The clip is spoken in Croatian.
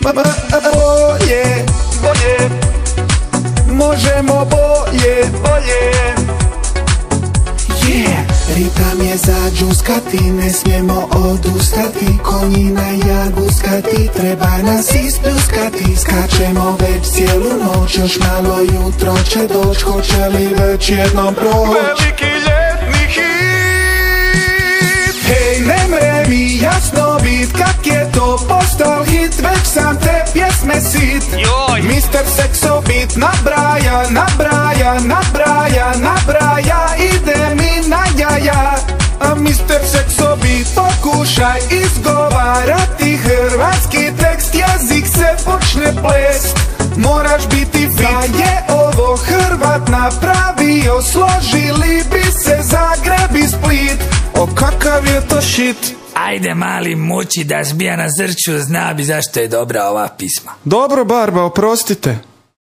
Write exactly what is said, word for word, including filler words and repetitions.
Bolje, bolje, možemo bolje, bolje. Yeah, ritam je za džuskati, ne smijemo odustati. Konji na jaguskati, treba nas ispljuskati. Skačemo već cijelu noć, još malo jutro će doć. Hoće li već jednom proć veliki ljetni hit? Hej, ne mre mi jasno bit kak je to postal hit. Već sam te pjesme sit. mister Seksobit nabraja, nabraja, nabraja, nabraja. Ide mi na jaja. A mister Seksobit pokušaj izgovarati hrvatski tekst. Jezik se počne plest. Moraš biti fit. Da je ovo Hrvat napravio, složili bi se Zagreb i Split. O kakav je to shit. Ajde mali muči da zbija na zrču, zna bi zašto je dobra ova pisma. Dobro Barba, oprostite.